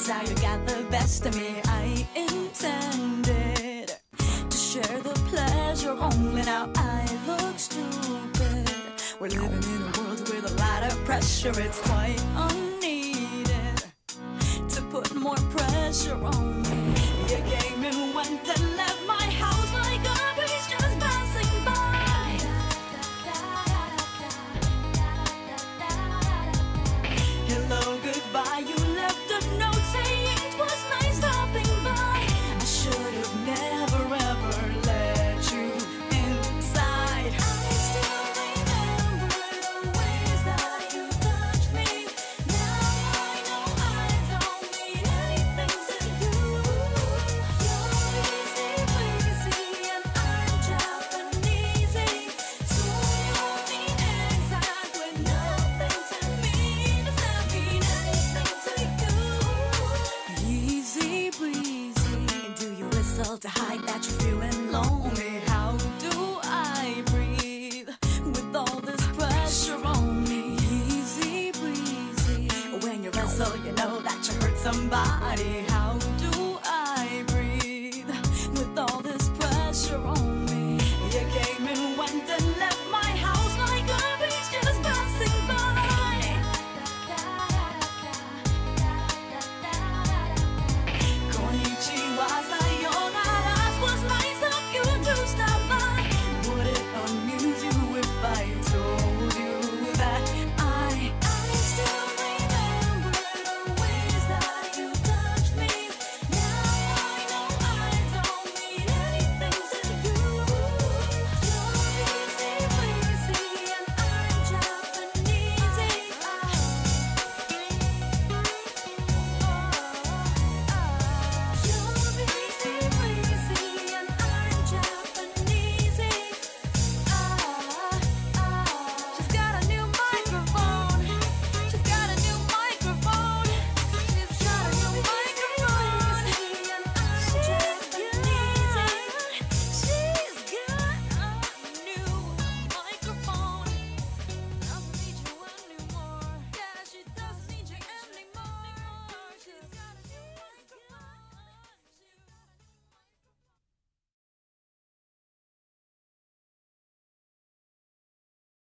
how you got the best of me. I intended to share the pleasure, only now I look stupid. We're living in a world with a lot of pressure. It's quite unneeded to put more pressure on me. You came and went and left my house like a breeze just passing by. Hello, goodbye, you left a note saying it was nice stopping by. I should have never ever let you inside. I still remember the ways that you touched me. Now I know I don't need anything to you. You're easy breezy and I'm Japanesey, so you mean exactly nothing to me. Does that mean anything to you? Easy breezy, do you whistle to hide that you're feeling lonely? How do I breathe with all this pressure on me? Easy breezy, when you wrestle, you know that you hurt somebody. How do